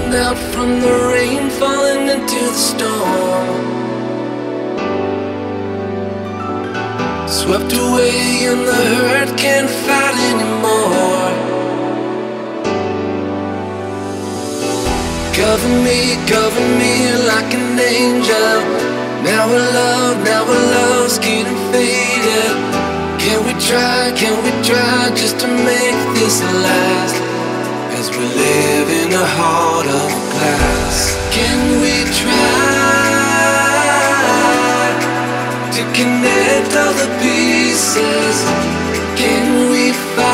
out from the rain, falling into the storm. Swept away and the hurt can't fight anymore. Cover me like an angel. Now our love's getting faded. Can we try just to make this last? As we live in a heart of glass. Can we try to connect all the pieces? Can we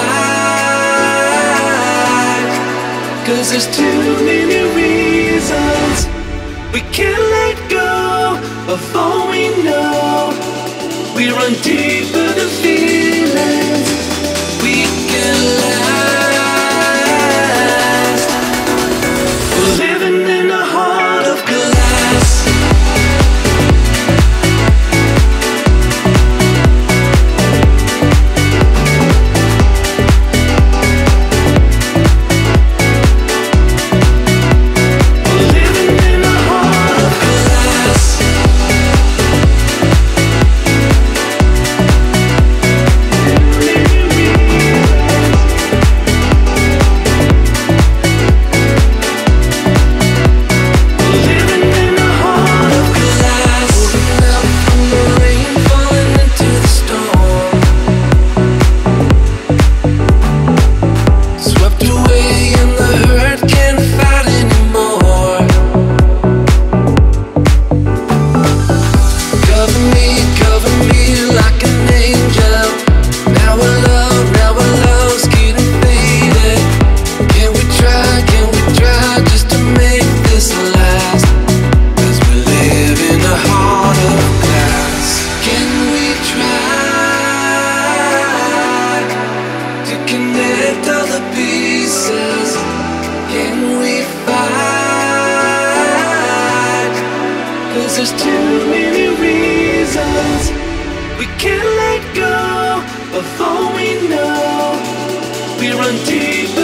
fight? 'Cause there's too many reasons we can't let go of all we know. We run deeper than feelings we can last. We're living in a heart of glass. There's too many reasons we can't let go of all we know. We run deeper